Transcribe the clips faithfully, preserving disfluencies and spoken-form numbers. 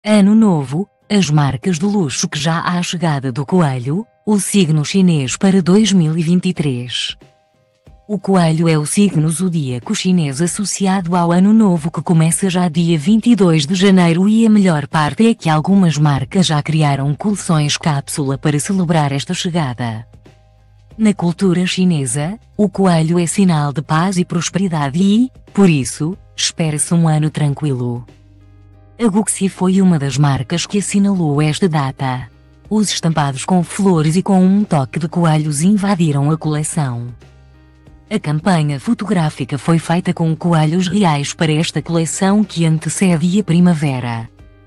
Ano Novo, as marcas de luxo que já há a chegada do coelho, o signo chinês para dois mil e vinte e três. O coelho é o signo zodíaco chinês associado ao Ano Novo que começa já dia vinte e dois de janeiro e a melhor parte é que algumas marcas já criaram coleções cápsula para celebrar esta chegada. Na cultura chinesa, o coelho é sinal de paz e prosperidade e, por isso, espera-se um ano tranquilo. A Gucci foi uma das marcas que assinalou esta data. Os estampados com flores e com um toque de coelhos invadiram a coleção. A campanha fotográfica foi feita com coelhos reais para esta coleção que antecede a primavera.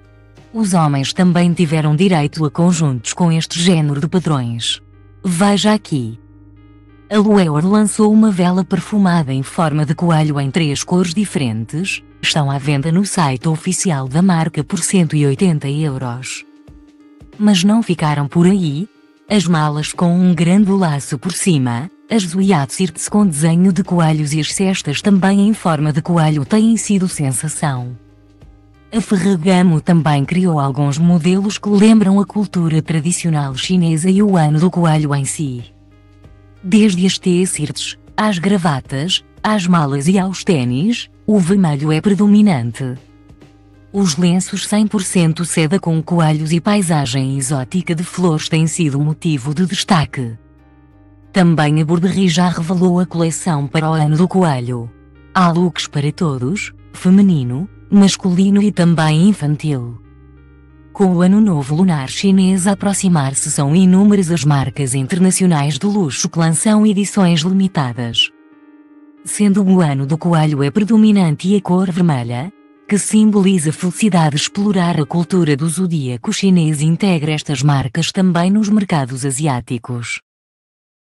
Os homens também tiveram direito a conjuntos com este género de padrões. Veja aqui. A Lueur lançou uma vela perfumada em forma de coelho em três cores diferentes, estão à venda no site oficial da marca por cento e oitenta euros. Mas não ficaram por aí. As malas com um grande laço por cima, as Zuiatsirts com desenho de coelhos e as cestas também em forma de coelho têm sido sensação. A Ferragamo também criou alguns modelos que lembram a cultura tradicional chinesa e o ano do coelho em si. Desde as T-shirts, às gravatas, às malas e aos ténis, o vermelho é predominante. Os lenços cem por cento seda com coelhos e paisagem exótica de flores têm sido motivo de destaque. Também a Burberry já revelou a coleção para o ano do coelho. Há looks para todos, feminino, masculino e também infantil. Com o Ano Novo Lunar Chinês a aproximar-se, são inúmeras as marcas internacionais de luxo que lançam edições limitadas. Sendo o ano do coelho é predominante e a cor vermelha, que simboliza felicidade, explorar a cultura do zodíaco chinês integra estas marcas também nos mercados asiáticos.